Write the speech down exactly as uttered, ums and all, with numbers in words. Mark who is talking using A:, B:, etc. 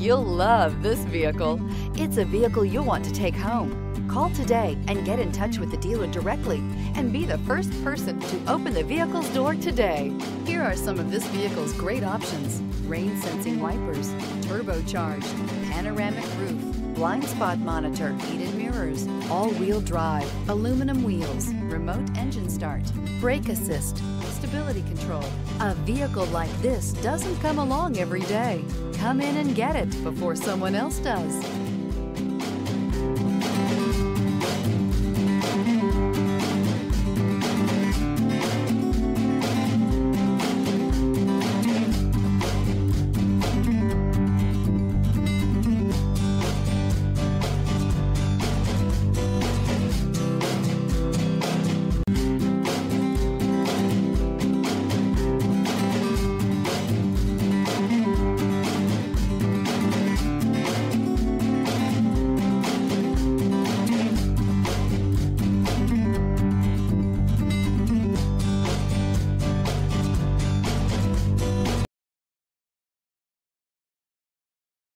A: You'll love this vehicle. It's a vehicle you'll want to take home. Call today and get in touch with the dealer directly and be the first person to open the vehicle's door today. Here are some of this vehicle's great options: rain sensing wipers, turbocharged, panoramic roof, blind spot monitor, heated mirrors, all-wheel drive, aluminum wheels, remote engine start, brake assist, stability control. A vehicle like this doesn't come along every day. Come in and get it before someone else does.